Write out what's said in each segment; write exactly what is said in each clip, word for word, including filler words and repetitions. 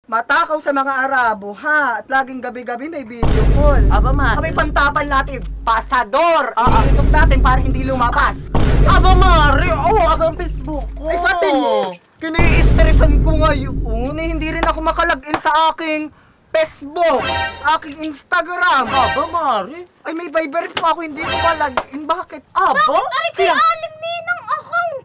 matakaw sa mga Arabo, ha? At laging gabi-gabi may video call. Aba, Mare. Kami pantapan natin, pasador. Ah, ah. Iniitok natin para hindi lumabas. Aba, Mare. Oo, oh, aba ang Facebook ko. Ay, katin mo. Kini-stressan ko ngayon. Eh, hindi rin ako makalagin sa aking Facebook, aking Instagram. Aba, Mare. Ay, may Viber po ako, hindi ko malagin. Bakit? Aba? Bakit kay Aling Ninang account?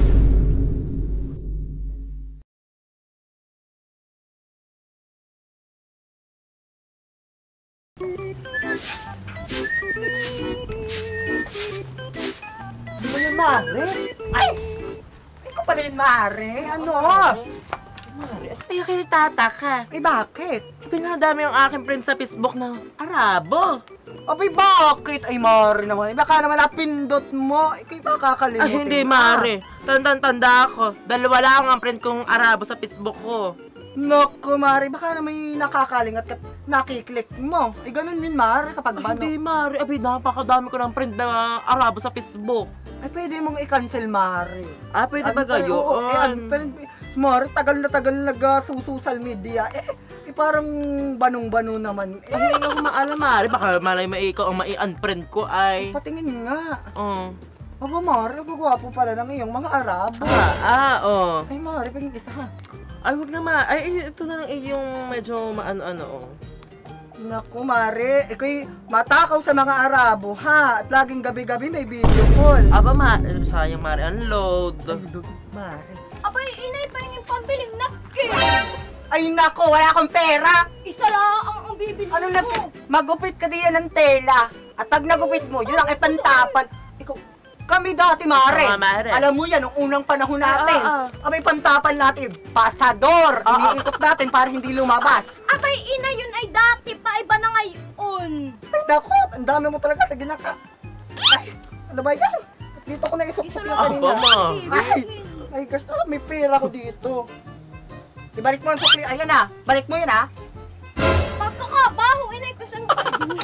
Di ba yun, Mare? Ay! Hindi ko pa rin maaari. Ano? Mare, ay, kayo nagtataka. Eh, bakit? Pinadami ang aking friend sa Facebook ng Arabo. Abay, bakit? Ay, Mari naman. Eh, baka naman napindot mo. Ikaw ba kakalimutin? Ay, hindi, Mare. Tandang-tanda ako. Dalawa lang ang friend kong Arabo sa Facebook ko. Naku, Mari. Baka naman yung nakakalingat ka nakiklik mo. Eh, ganun yun, Mari. Kapag Ay, ba, hindi, no? Mare. Abay, napakadami ko ng friend na Arabo sa Facebook. Ay, pwede mong i-cancel, Mari. Ah, pwede ba Ano pa- gayon? Oo, eh, ano, pero, Mari, tagal na tagal nag-social media. Eh, eh, parang banong-bano naman. Eh, Ay, hindi ako maalam, Mare. Baka malay ma ikaw ang mai-unfriend ko ay... patingin nga. Oh. Aba, Mari, gagwapo pala ng iyong mga Arabo. Ah, ah, oh. Ay, Mari, paging isa ha. Ay, wag na, Ma. Ay, ito na lang eh, yung medyo maano-ano, oh. Naku, Mari, ikaw'y matakaw sa mga Arabo, ha? At laging gabi-gabi may video call. Aba, Ma. eh, Sayang, Mare. Unload. Ay, Mari. Abay, inay pa yung pambiling napkin. Ay, naku, wala akong pera. Isa lang ang bibili Ano mo. na, magupit ka diyan ng tela. At pag nagupit mo, yun ang ipantapan. Ikaw, kami dati, Mare. Oo, Mare. Alam mo yan, nung unang panahon natin. Ah, ah, Kami pantapan natin, pasador. Ah, ah. Iniikot natin para hindi lumabas. Abay, ina yun ay dati pa. Iba na ngayon. Ay, naku, ang dami mo talaga sa ginaka. Ay, ano ba yan? Dito ko na Isa isok-sok lang yung ang kanina. Aba, Ma. bibili. Ay, kasi may pera ko dito. Ibalik mo ang sukli. Ayan na. Balik mo yun, ha? Pagkakabaho, inay ko saan mo.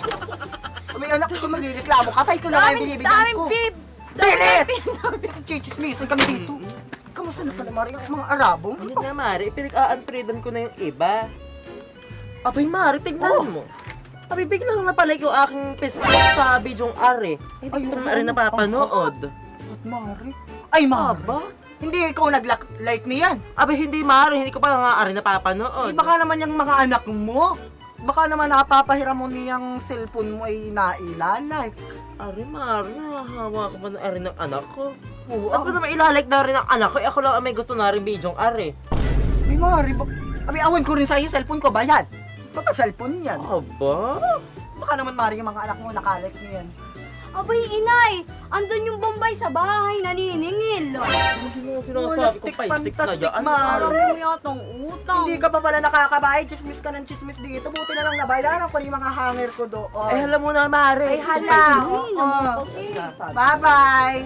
May anak ko magreklamo. Kapay ko na kayo Daming, binibigyan daming ko. bib. Bilis! Chichismisan kami dito. Kamusta na pala, Mari? Ang mga Arabo? Ano na, Mare? Pinag-a-unfriendan ko na yung iba. Abay, Mare, tignan Oh. mo. Abay, biglang napalik yung aking Facebook sa bidyong are. Hindi Ay, ko oo. naman rin napapanood. At Mari? Ay, Mari. Aba? Hindi ikaw nag-like niyan. Abay, hindi, Mare. Hindi ko pa nga are Ay, napapanood. baka naman yung mga anak mo. Baka naman napapahiram mo niyang cellphone mo ay nailalay. Are, Mare, nahahawa ko ba na are ng anak ko? Oo, At ba naman ilalike na rin ng anak ko? Eh, ako lang ang may gusto na rin bidyong are. Ay, Mari. Ba- Abi, awan ko rin sa'yo, cellphone ko, bayad. Ito ba cellphone yan? Aba? Baka naman, Mari, yung mga anak mo nakalike niyan. Abay, inay. Andun yung Bombay sa bahay, naniningil. Hindi mo sinasabi ko Fantastic, five six na fantastic, dyan. Mare. Parang mo yatang utang. Hindi ka pa pala nakakabayad, chismis ka ng chismis dito. Buti na lang nabayaran ko yung mga hanger ko doon. Eh, alam mo na, Mare. Ay, hala. Ay, Oo. naman kasi. Bye-bye.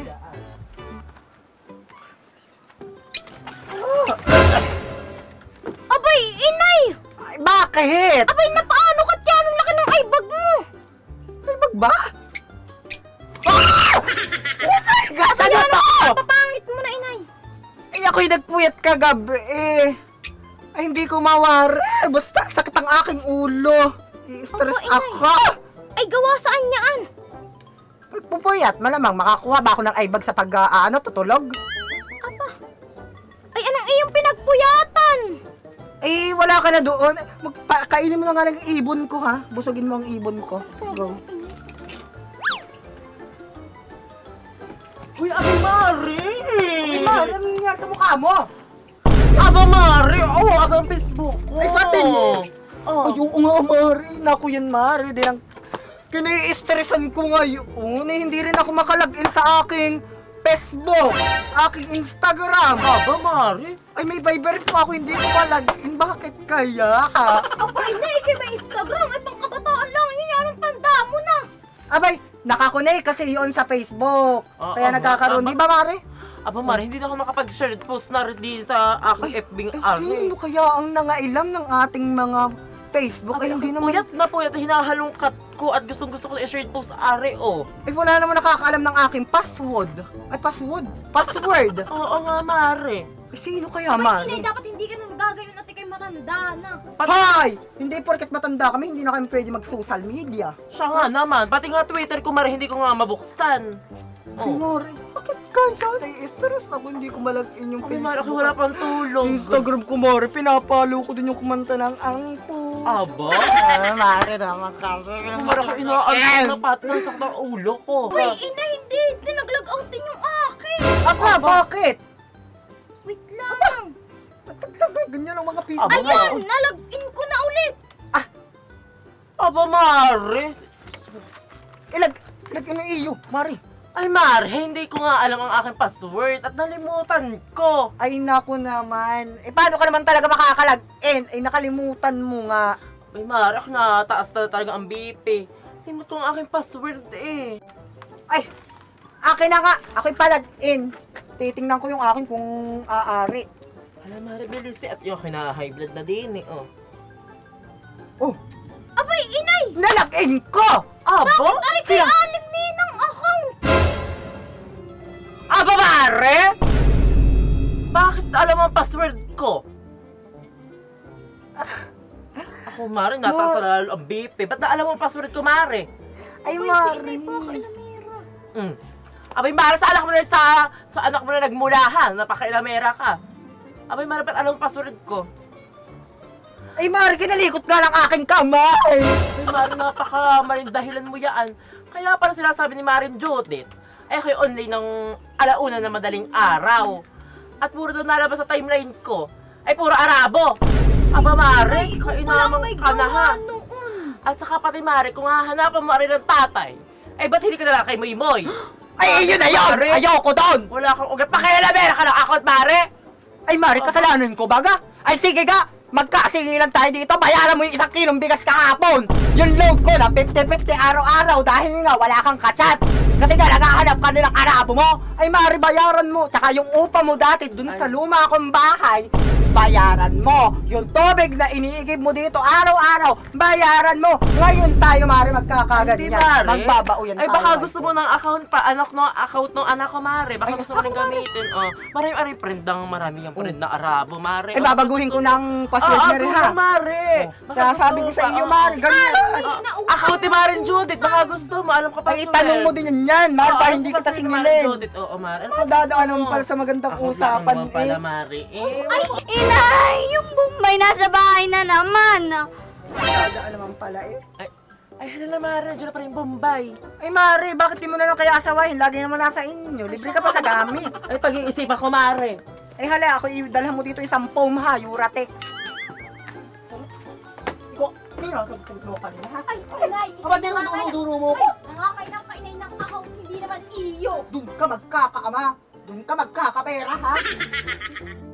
Abay, inay! Ay, bakit? Abay, napaano ka tiyan? Ang laki ng aibag mo! Ay, bag ba? Ah! Oh my gosh, ano to? Papangit mo na, inay. Ay, ako'y nagpuyat kagabi eh. Ay, hindi ko mawari. Basta, sakit ang aking ulo. I-stress Aba, inay. ako. Ay, gawa saan niyaan? Pupuyat, malamang makakuha ba ako ng aibag sa pag, uh, ano, tutulog? Aba. Ay, anong iyong pinagpuyatan? Eh, wala ka na doon. Magpa- kainin mo na nga ng ibon ko, ha? Busugin mo ang ibon ko. Go. Uy, Ate Mare! Ay, Mari, ano nangyari sa mukha mo? Aba, Mare! Oo, oh, ang Facebook ko! Ay, katin mo! Oh. Ay, oo nga, Mari. Naku yan, Mari. Di lang, kini-stressan ko ngayon. Eh, hindi rin ako makalagin sa aking Facebook, aking Instagram. Aba, Mare! Ay, may Viber po ako, hindi ko malagin. Bakit kaya, ha? Abay, inay, kasi may Instagram. Ay, pangkabataan lang. Yun, anong tanda mo na? Abay, nakakonect kasi yun sa Facebook. Ah, Kaya aba, nagkakaroon, aba. di ba, Mari? Aba, Mare, hindi na ako makapag-share post na rin din sa aking F B ng Ay, are. sino kaya ang nangailam ng ating mga Facebook? Ay, hindi naman. Puyat na puyat, hinahalungkat ko at gustong gusto ko na i-share post sa are, oh. Ay, wala naman nakakaalam ng aking password. Ay, password. Password. Oo nga, Mare. Eh, sino kaya, Abay, Mare? inay, dapat hindi ka na nagagayon at ikay matanda na. Hay! Hindi porket matanda kami, hindi na kami pwede mag-social media. Siya nga naman, pati nga Twitter ko, Mare, hindi ko nga mabuksan. Ay, Oh. Mare, bakit kaya? Nai-stress ako, hindi ko malagin yung Ay, Facebook. Mare, ako wala pang tulong. Instagram ko, Mare, pinapalo ko din yung kumanta ng angpo. Aba? Ah, Mare naman kasi. Ako, Mare, ako inaalis na pati ng sakit ng ulo ko. Uy, inay, hindi. Dinaglag-out din yung akin. Aba, bakit? Wait lang. Mataglag, ganyan ang mga Facebook. Aba, Ayan, nalag-in ko na ulit. Aba, Mare. Ilag, ilag ina iyo, Mare. Ay, Mare, hindi ko nga alam ang aking password at nalimutan ko. Ay, naku naman. Eh, paano ka naman talaga makakalag-in? Ay, nakalimutan mo nga. Ay, Mare, ako na taas na talaga ang B P. Limot ko ang aking password eh. Ay, akin na nga. Ako'y palag-in. Titingnan ko yung akin kung aari. Hala, Mare, bilis eh. At yung kina-high blood na din eh, oh. Oh, Abay, inay. nalag-in ko! Aba? Ari kay aling ninang account. Aba, Mare? Bakit alam mo ang password ko? Ako, Mare, nataas na lalo ang B P. Ba't na alam mo ang password ko, Mare? Ay, Uy, si Mare. inay po ako ilamira. Mm. Abay, Mare, sa anak mo na sa, sa anak mo na nagmulahan. Napakailamera ka. Abay, Mare, ba't alam mo ang password ko? Ay, Mare, kinalikot nga ng aking kamay. Abay, Mare, napakamaling dahilan mo yan. Kaya pala sinasabi ni Marin Judith, ay ako'y online ng alauna na madaling araw. At puro doon nalabas sa timeline ko, ay puro Arabo. Aba, Mare, Ikaw pa lang may kainaman ka na ha. gawa noon. At saka pati, Mare, kung hahanapan mo rin ng tatay, ay ba't hindi ka na lang kay Moy Moy? Ay, yun na yun! Mare. Ayoko doon! Wala kang ugat. Pakialamera ka lang ako at Mare. Ay, Mare, kasalanan ko baga? Ay, sige ga! Magkasingilan tayo dito, bayaran mo yung isang kilong bigas kahapon! Yung load ko na fifty fifty araw-araw dahil nga wala kang kachat! Kasi nga nakahanap ka nilang Arabo mo! Ay, Mare, bayaran mo! Tsaka yung upa mo dati dun sa luma kong bahay, bayaran mo! Yung tubig na iniigib mo dito araw-araw, bayaran mo! Ngayon tayo, Mare, Hindi, magkakaganyan. Mare. Magbabauyan Ay, tayo. baka gusto mo ng account pa, anak no, account ng anak ko, Mare. Baka Ay, gusto mo rin gamitin. Oh, marami aring friend ang marami yung friend na Arabo, Mare. Ay, babaguhin ko ng password Ah, na rin, go ha? lang, Mare. Oh, Baka kaya gusto sabi ko mo sa pa, iyo, oh. Mare, ganyan. Ay, Ah, nautang account ni na Marin utang. Judith, baka gusto mo, alam ka pa Ay, itanong mo din yun yan, Mare, Oo, para alam hindi ko kita pa si Marin singilin. Judith. Oo, Mare. Ano Ako dadaan naman pala sa magandang Ako usapan, lang naman pala, eh. Mare. Eh, Ay, inay, yung Bombay nasa bahay na naman. Dadaan naman pala, eh. ay, ay, hala, Mare. Diyan na pa rin Bombay. Ay, Mare, bakit di mo na lang kaya asawahin? Lagi naman nasa inyo. Libre ka pa sa gamit. Ay, pag-iisipan ko, Mare. Ay, hala, ako idalhan mo dito isang foam, ha? Uratex. Iko, tira, tagtaglo ka nila, ha? Ay, inay. Aba, di mo duro mo ko. Ay, nangakailang ka inay ng account, hindi naman iyo. Doon ka magkakaama. Doon ka magkakapera, ha?